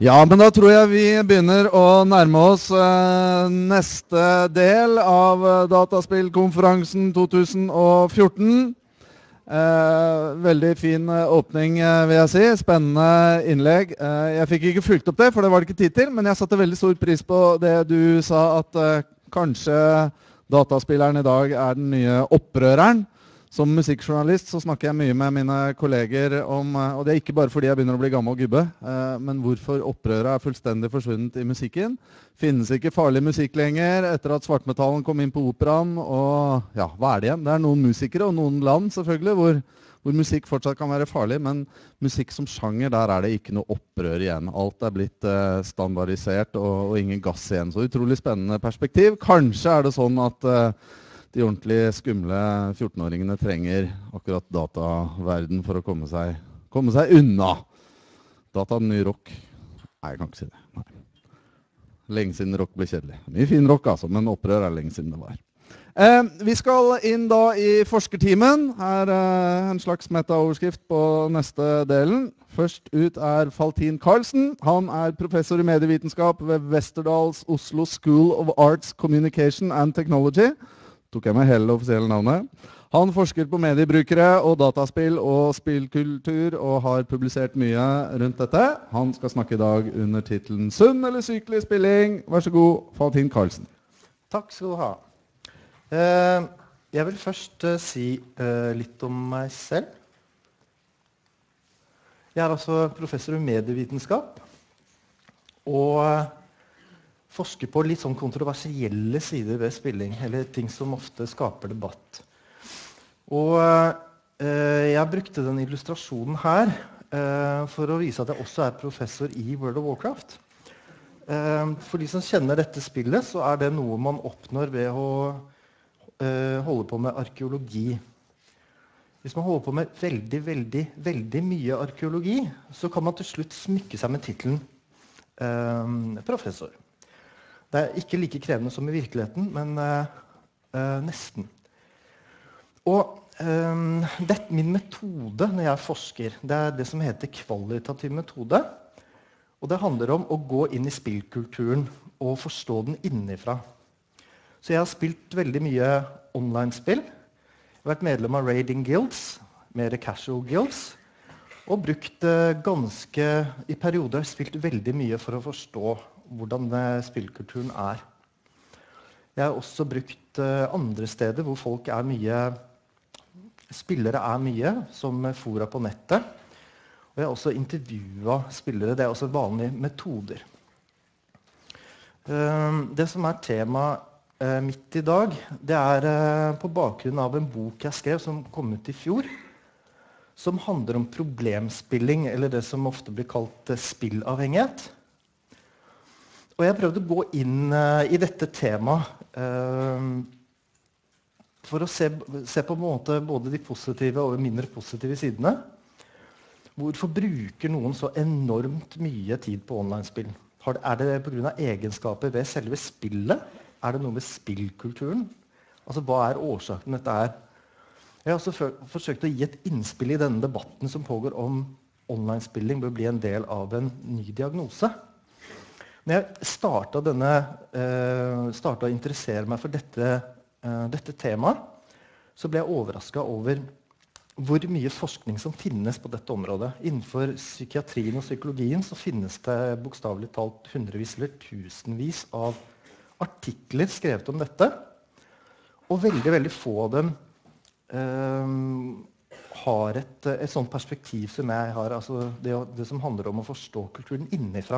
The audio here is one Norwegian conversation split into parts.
Ja, men da tror jeg vi begynner å nærme oss neste del av Dataspillkonferansen 2014. Veldig fin åpning, vil jeg si. Spennende innlegg. Jeg fikk ikke fulgt opp det, for det var det ikke tid til, men jeg satte veldig stor pris på det du sa, at kanskje dataspilleren i dag er den nye opprøreren. Som musikkjournalist så snakker jeg mye med mine kolleger om, og det er ikke bare fordi jeg begynner å bli gammel gubbe, men hvorfor opprøret er fullstendig forsvunnet i musikken. Finnes ikke farlig musikk lenger etter at svartmetallen kom inn på operaen, og ja, hva er det igjen? Det er noen musikere og noen land selvfølgelig, hvor musikk fortsatt kan være farlig, men musikk som sjanger, der er det ikke noe opprør igjen. Alt er blitt standardisert og ingen gass igjen. Så utrolig spennende perspektiv. Kanskje er det sånn at de ordentlig skumle 14-åringene trenger akkurat dataverden for å komme seg unna. Data er den nye rock. Nei, jeg kan ikke si det. Nei. Lenge siden rock ble kjedelig. Mye fin rock altså, men opprør er lenge siden det var. Vi skal inn da i forskertimen. Her er en slags meta-overskrift på neste delen. Først ut er Faltin Karlsen. Han er professor i medievitenskap ved Westerdals Oslo School of Arts, Communication and Technology. Tok jeg med hele det offisielle navnet. Han forsker på mediebrukere og dataspill og spillkultur og har publisert mye rundt dette. Han skal snakke i dag under titelen Sunn eller sykelig spilling. Vær så god, Faltin Karlsen. Takk skal du ha. Jeg vil først si litt om meg selv. Jeg er altså professor i medievitenskap og forsker på litt sånn kontroversielle sider ved spilling, eller ting som ofte skaper debatt. Og jeg brukte den illustrasjonen her for å vise at jeg også er professor i World of Warcraft. For de som kjenner dette spillet, så er det noe man oppnår ved å holde på med arkeologi. Hvis man holder på med veldig mye arkeologi, så kan man til slutt smykke seg med titelen professor. Det er ikke like krevende som i virkeligheten, men nesten. Og min metode når jeg forsker, det er det som heter kvalitativ metode. Og det handler om å gå inn i spillkulturen og forstå den innenfra. Så jeg har spilt veldig mye online-spill. Jeg har vært medlem av raiding guilds, mer casual guilds, og brukt i perioder spilt veldig mye for å forstå hvordan spillkulturen er. Jeg har også brukt andre steder hvor folk er mye, spillere er mye, som fora på nettet. Og jeg har også intervjuet spillere, det er også vanlige metoder. Det som er tema midt i dag, det er på bakgrunn av en bok jeg skrev som kom ut i fjor, som handler om problemspilling, eller det som ofte blir kalt spillavhengighet. Og jeg prøvde å gå inn i dette temaet for å se på en måte både de positive og mindre positive sidene. Hvorfor bruker noen så enormt mye tid på online-spill? Er det på grunn av egenskaper ved selve spillet? Er det noe med spillkulturen? Altså, hva er årsaken dette er? Jeg har også forsøkt å gi et innspill i denne debatten som pågår om online-spilling bør bli en del av en ny diagnose. Når jeg startet å interessere meg for dette temaet, så ble jeg overrasket over hvor mye forskning som finnes på dette området. Innenfor psykiatrien og psykologien så finnes det bokstavelig talt hundrevis eller tusenvis av artikler skrevet om dette. Og veldig få av dem har et sånt perspektiv som jeg har, altså det som handler om å forstå kulturen innenfra.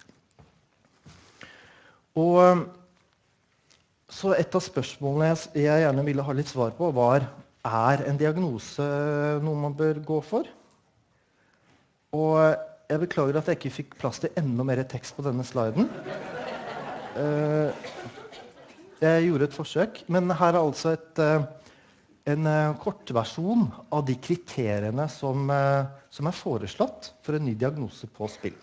Og så et av spørsmålene jeg gjerne ville ha litt svar på var, er en diagnose noe man bør gå for? Og jeg beklager at jeg ikke fikk plass til enda mer tekst på denne sliden. Jeg gjorde et forsøk, men her er altså en kortversjon av de kriteriene som er foreslått for en ny diagnose på spill.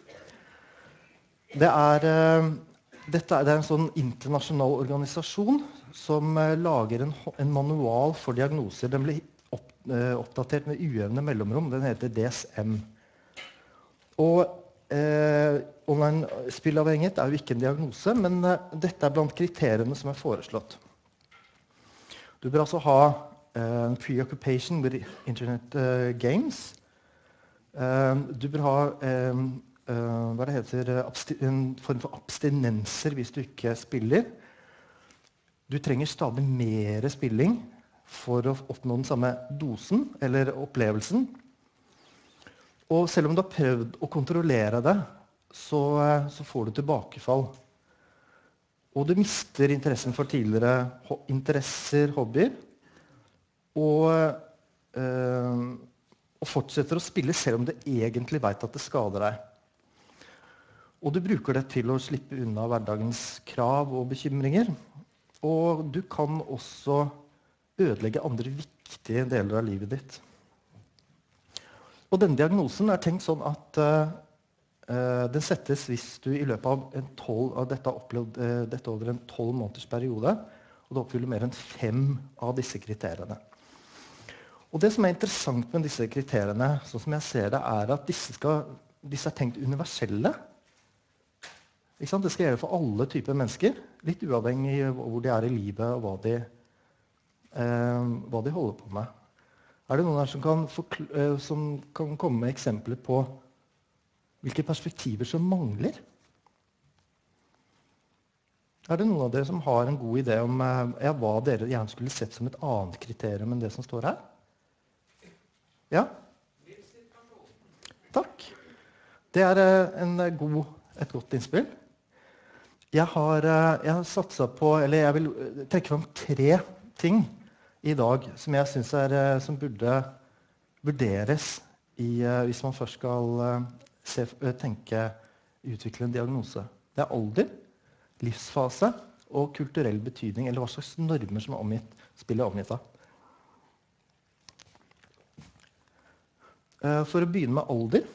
Dette er en sånn internasjonal organisasjon som lager en manual for diagnoser. Den ble oppdatert med ujevne mellomrom. Den heter DSM. Og er en spillavhengighet er jo ikke en diagnose, men dette er blant kriteriene som er foreslått. Du bør altså ha preoccupation with internet games. Du bør ha hva det heter, en form for abstinenser hvis du ikke spiller. Du trenger stadig mer spilling for å oppnå den samme dosen eller opplevelsen. Og selv om du har prøvd å kontrollere det, så får du tilbakefall. Og du mister interessen for tidligere interesser, hobbyer, og fortsetter å spille selv om du egentlig vet at det skader deg. Og du bruker det til å slippe unna hverdagens krav og bekymringer. Og du kan også ødelegge andre viktige deler av livet ditt. Og denne diagnosen er tenkt sånn at den settes hvis du i løpet av dette har opplevd dette over en 12 måneders periode, og du oppfyller mer enn 5 av disse kriteriene. Og det som er interessant med disse kriteriene, sånn som jeg ser det, er at disse er tenkt universelle. Ikke sant? Det skal gjelde for alle typer mennesker, litt uavhengig av hvor de er i livet og hva de holder på med. Er det noen her som kan komme med eksempler på hvilke perspektiver som mangler? Er det noen av dere som har en god idé om hva dere gjerne skulle sett som et annet kriterium enn det som står her? Ja? Takk. Det er et godt innspill. Jeg har satset på, eller jeg vil trekke frem 3 ting i dag som jeg synes som burde vurderes hvis man først skal tenke utvikle en diagnose. Det er alder, livsfase og kulturell betydning, eller hva slags normer som spillet er omgitt av. For å begynne med alder.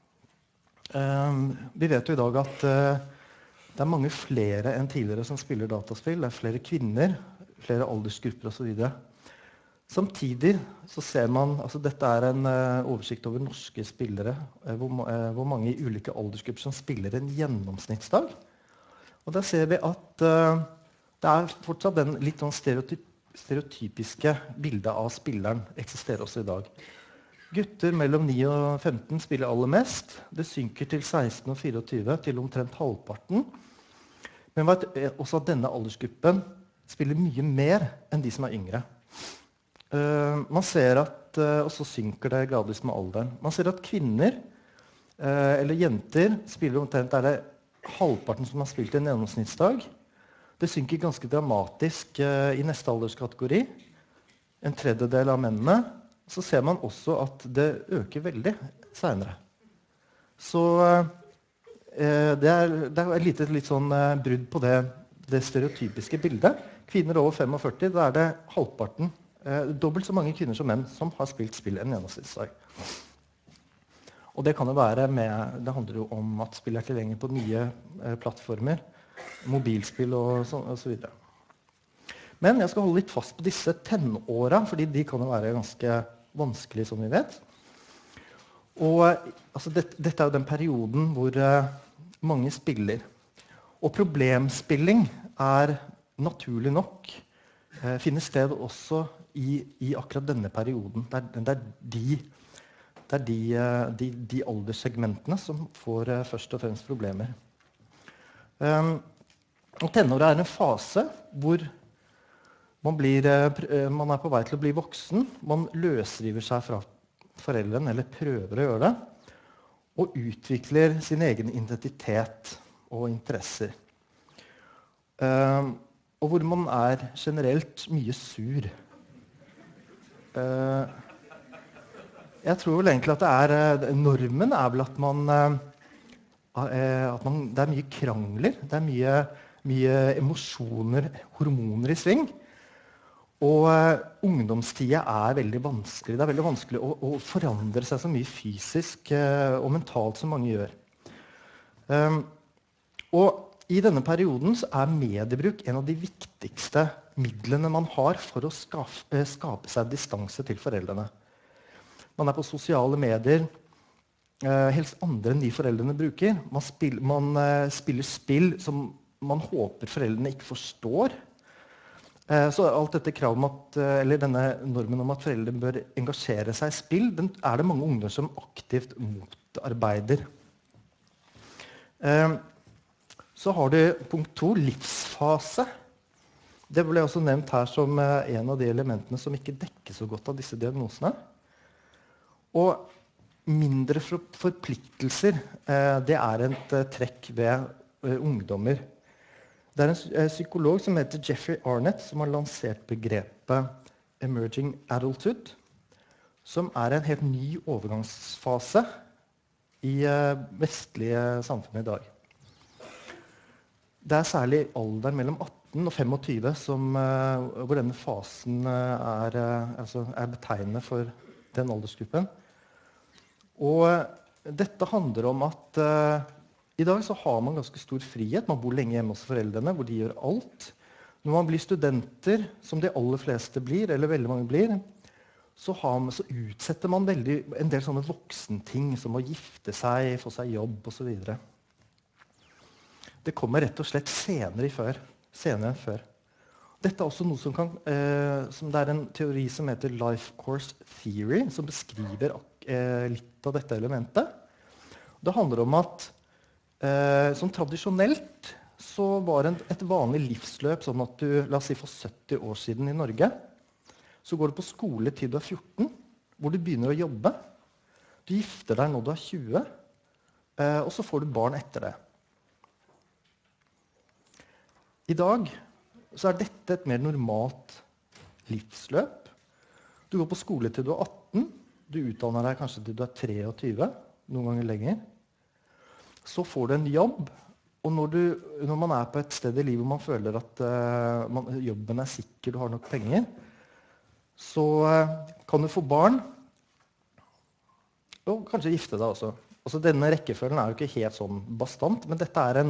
Vi vet jo i dag at det er mange flere enn tidligere som spiller dataspill. Det er flere kvinner, flere aldersgrupper og så videre. Samtidig så ser man, altså dette er en oversikt over norske spillere, hvor mange i ulike aldersgrupper som spiller en gjennomsnittsdag. Og der ser vi at det er fortsatt den litt sånn stereotypiske bildet av spilleren eksisterer også i dag. Gutter mellom 9 og 15 spiller aller mest. Det synker til 16 og 24 til omtrent halvparten. Men også at denne aldersgruppen spiller mye mer enn de som er yngre. Man ser at, og så synker det gradvis med alderen. Man ser at kvinner, eller jenter, spiller omtrent halvparten som har spilt en gjennomsnittsdag. Det synker ganske dramatisk i neste alderskategori. En tredjedel av mennene. Så ser man også at det øker veldig senere. Så det er et lite litt sånn brudd på det stereotypiske bildet. Kvinner over 45, da er det halvparten. Dobbelt så mange kvinner som menn som har spilt spill en gjennomsnittsdag. Og det kan jo være det handler jo om at spill er tilgjengelig på nye plattformer, mobilspill og så videre. Men jeg skal holde litt fast på disse tenåra, fordi de kan jo være ganske vanskelige, som vi vet. Og altså, dette er jo den perioden hvor mange spiller. Og problemspilling er naturlig nok finner sted også i akkurat denne perioden. Det er de alderssegmentene som får først og fremst problemer. Og tenåra er en fase hvor man er på vei til å bli voksen. Man løsriver seg fra foreldrene, eller prøver å gjøre det, og utvikler sin egen identitet og interesser. Og hvor man er generelt mye sur. Jeg tror vel egentlig at normen er vel at det er mye krangler, det er mye emosjoner, hormoner i sving. Og ungdomstida er veldig vanskelig. Det er veldig vanskelig å forandre seg så mye fysisk og mentalt som mange gjør. Og i denne perioden så er mediebruk en av de viktigste midlene man har for å skape seg distanse til foreldrene. Man er på sosiale medier, helst andre enn de foreldrene bruker. Man spiller spill som man håper foreldrene ikke forstår. Så alt dette kravet om at, eller denne normen om at foreldre bør engasjere seg i spill, den er det mange ungdommer som aktivt motarbeider. Så har du punkt 2, livsfase. Det ble også nevnt her som en av de elementene som ikke dekker så godt av disse diagnosene. Og mindre forpliktelser, det er et trekk ved ungdommer. Det er en psykolog som heter Jeffrey Arnett som har lansert begrepet emerging adulthood, som er en helt ny overgangsfase i vestlige samfunn i dag. Det er særlig alderen mellom 18 og 25 hvor denne fasen er betegnende for den aldersgruppen. Og dette handler om at i dag så har man ganske stor frihet. Man bor lenge hjemme hos foreldrene, hvor de gjør alt. Når man blir studenter, som de aller fleste blir, eller veldig mange blir, så utsetter man en del sånne voksenting, som å gifte seg, få seg jobb, og så videre. Det kommer rett og slett senere enn før. Dette er også noe som det er en teori som heter Life Course Theory, som beskriver litt av dette elementet. Det handler om at sånn tradisjonelt så var et vanlig livsløp sånn at du, la oss si for 70 år siden i Norge, så går du på skole til du er 14, hvor du begynner å jobbe. Du gifter deg når du er 20, og så får du barn etter det. I dag så er dette et mer normalt livsløp. Du går på skole til du er 18, du utdanner deg kanskje til du er 23, noen ganger lenger. Så får du en jobb, og når man er på et sted i livet hvor man føler at jobben er sikker, du har nok penger, så kan du få barn, og kanskje gifte deg også. Altså, denne rekkefølgen er jo ikke helt sånn bastant, men dette er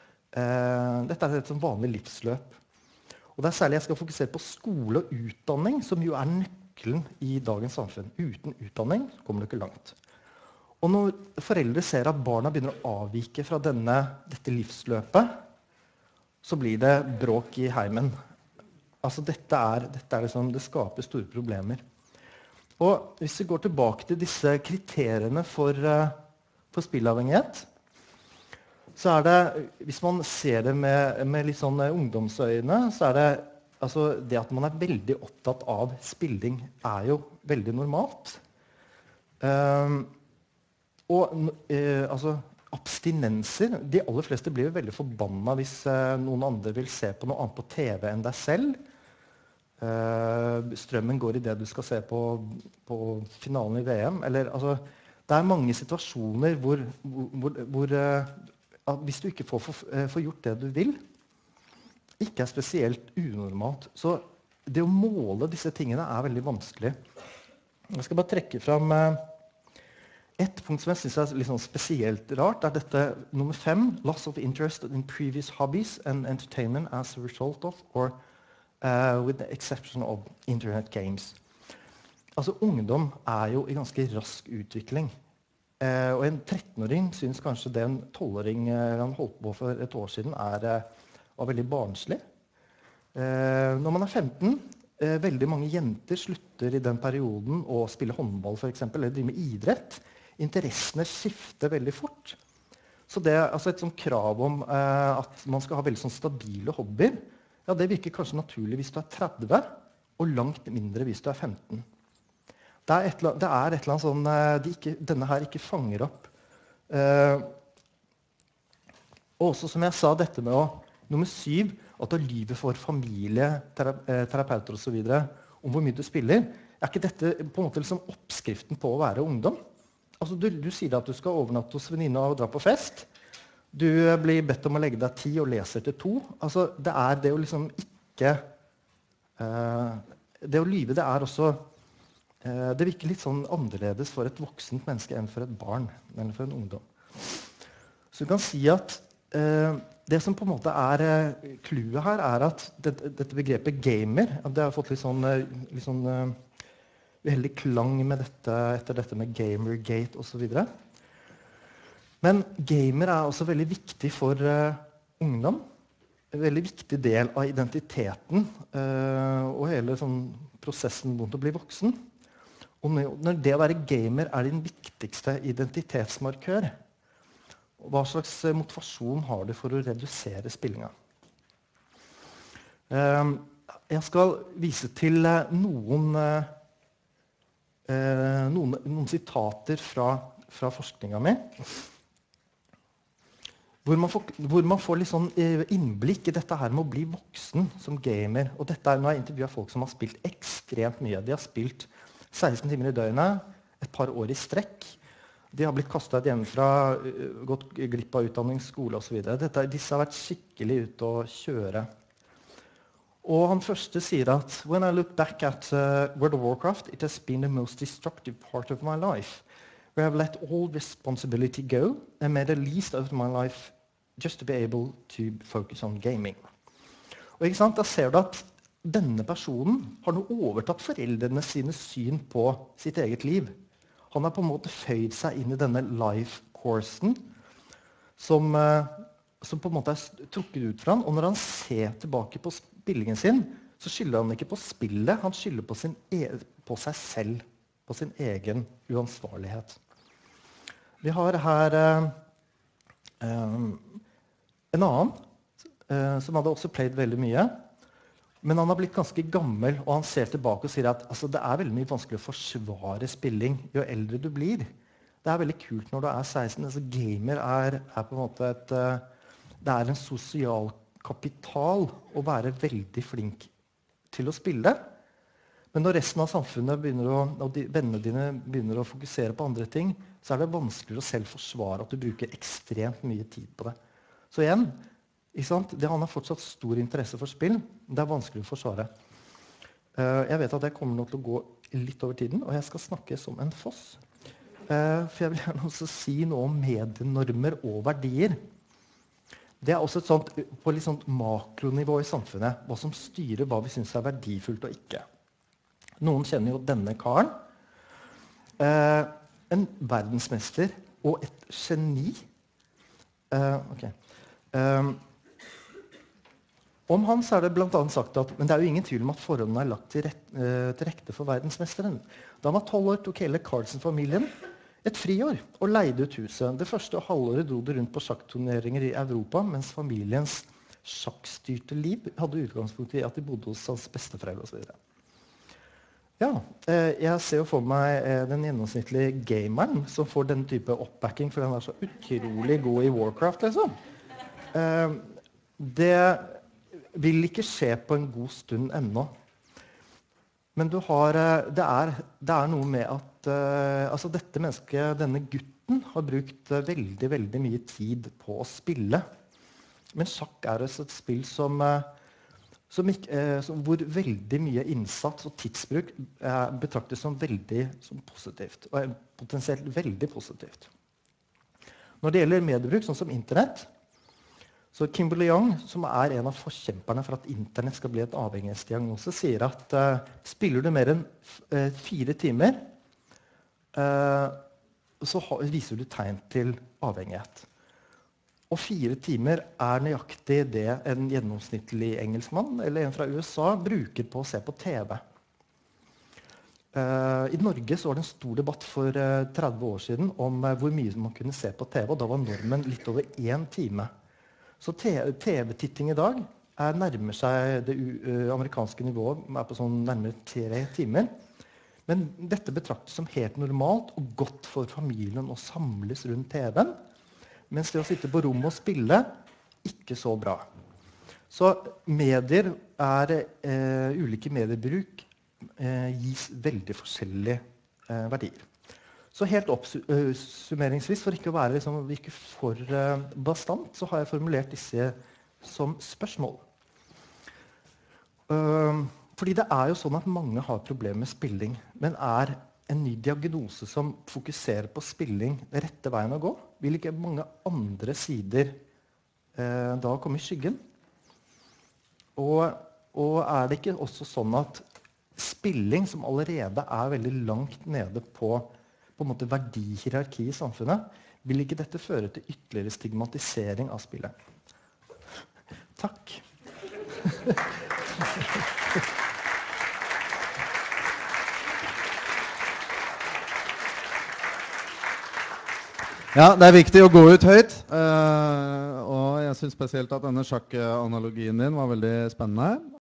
et sånn vanlig livsløp. Og det er særlig jeg skal fokusere på skole og utdanning, som jo er nøkkelen i dagens samfunn. Uten utdanning kommer du ikke langt. Og når foreldre ser at barna begynner å avvike fra dette livsløpet, så blir det bråk i heimen. Altså dette er liksom, det skaper store problemer. Og hvis vi går tilbake til disse kriteriene for spillavhengighet, så er det, hvis man ser det med litt sånn ungdomsøyne, så er det, altså det at man er veldig opptatt av spilling er jo veldig normalt. Altså abstinenser, de aller fleste blir jo veldig forbanna hvis noen andre vil se på noe annet på TV enn deg selv. Strømmen går i det du skal se på finalen i VM. Eller, altså, det er mange situasjoner hvor hvis du ikke får gjort det du vil, ikke er spesielt unormalt. Så det å måle disse tingene er veldig vanskelig. Jeg skal bare trekke fram et punkt som jeg synes er litt sånn spesielt rart, er dette nummer 5, loss of interest in previous hobbies and entertainment as a result of, or with the exception of internet games. Altså, ungdom er jo i ganske rask utvikling. Og en 13-åring synes kanskje det en 12-åring han holdt på for et år siden var veldig barnslig. Når man er 15, veldig mange jenter slutter i den perioden å spille håndball for eksempel, eller drive med idrett. Interessene skifter veldig fort. Så det er altså et sånt krav om at man skal ha veldig sånn stabile hobbyer. Ja, det virker kanskje naturlig hvis du er 30, og langt mindre hvis du er 15. Det er et eller annet sånn denne her ikke fanger opp. Og også som jeg sa, dette med nummer 7, at du lyver for familie, terapeuter og så videre, om hvor mye du spiller. Er ikke dette på en måte liksom oppskriften på å være ungdom? Altså, du sier at du skal overnatte hos venninne og dra på fest. Du blir bedt om å legge deg 10 og leser til 2. Altså, det er det å liksom ikke... det å lyve, det er også... det virker litt sånn annerledes for et voksent menneske enn for et barn, eller for en ungdom. Så du kan si at det som på en måte er clouet her, er at dette begrepet gamer, det har fått litt sånn uheldig klang med etter dette med Gamergate og så videre. Men gamer også veldig viktig for ungdom. En veldig viktig del av identiteten og hele prosessen mot å bli voksen. Og når det å være gamer din viktigste identitetsmarkør, hva slags motivasjon har du for å redusere spillinga? Jeg skal vise til noen sitater fra forskninga mi, hvor man får litt sånn innblikk i dette her med å bli voksen som gamer. Og dette nå har jeg intervjuet folk som har spilt ekstremt mye. De har spilt 16 timer i døgnet, et par år i strekk. De har blitt kastet hjemmefra, gått glipp av utdanning, skole og så videre. Disse har vært skikkelig ute å kjøre. Og han første sier at «When I look back at World of Warcraft, it has been the most destructive part of my life. Where I've let all responsibility go and made the least of my life just to be able to focus on gaming». Og ikke sant, da ser du at denne personen har nå overtatt foreldrene sine syn på sitt eget liv. Han har på en måte føyd seg inn i denne life-coursen som på en måte trukket ut fra han. Og når han ser tilbake på spillingen sin, så skylder han ikke på spillet, han skylder på seg selv, på sin egen uansvarlighet. Vi har her en annen som hadde også played veldig mye. Men han har blitt ganske gammel, og han ser tilbake og sier at altså, det veldig mye vanskelig å forsvare spilling jo eldre du blir. Det veldig kult når du 16. Altså, gamer på en måte det en sosial kapital å være veldig flink til å spille. Men når resten av samfunnet og vennene dine begynner å fokusere på andre ting, så det vanskeligere å selv forsvare at du bruker ekstremt mye tid på det. Så igjen, han har fortsatt stor interesse for spill, men det vanskelig å forsvare. Jeg vet at jeg kommer nå til å gå litt over tiden, og jeg skal snakke som en foss. For jeg vil gjerne også si noe om medienormer og verdier. Det også et sånt, på litt sånt makronivå i samfunnet, hva som styrer hva vi synes verdifullt og ikke. Noen kjenner jo denne karen. En verdensmester og et geni. Om han så det blant annet sagt at men det jo ingen tvil om at forholdene lagt til rette for verdensmesteren. Da han var 12 år, tok hele Carlsen-familien et friår og leide ut huset. Det første halvåret dro de rundt på sjakkturneringer i Europa, mens familiens sjakkstyrte liv hadde utgangspunkt i at de bodde hos hans besteforeldre og så videre. Ja, jeg ser jo for meg den gjennomsnittlige gameren som får den type oppbacking, for han så utrolig god i Warcraft, liksom. Det vil ikke skje på en god stund ennå. Men det noe med at altså dette mennesket, denne gutten, har brukt veldig, veldig mye tid på å spille. Men sjakk et spill hvor veldig mye innsats og tidsbruk betraktes som veldig positivt, og potensielt veldig positivt. Når det gjelder mediebruk, sånn som internett, så Kimberly Young, som en av forkjemperne for at internett skal bli et avhengighetsdiagnose, sier at spiller du mer enn 4 timer, så viser du tegn til avhengighet. Og 4 timer nøyaktig det en gjennomsnittlig engelskmann eller en fra USA bruker på å se på TV. I Norge så var det en stor debatt for 30 år siden om hvor mye man kunne se på TV, og da var normen litt over 1 time. Så TV-titting i dag nærmer seg det amerikanske nivået, på sånn nærmere 3 timer. Men dette betraktes som helt normalt og godt for familien å samles rundt TV-en, mens det å sitte på rom og spille, ikke så bra. Så medier ulike mediebruk gis veldig forskjellige verdier. Så helt oppsummeringsvis, for ikke å være ikke for bastant, så har jeg formulert disse som spørsmål. Fordi det jo sånn at mange har problemer med spilling, men en ny diagnose som fokuserer på spilling rette veien å gå, vil ikke mange andre sider da komme i skyggen. Og det ikke også sånn at spilling, som allerede veldig langt nede på en måte verdihierarki i samfunnet, Vil ikke dette føre til ytterligere stigmatisering av spillet? Takk. Ja, det viktig å gå ut høyt, og jeg synes spesielt at denne sjakkanalogien din var veldig spennende.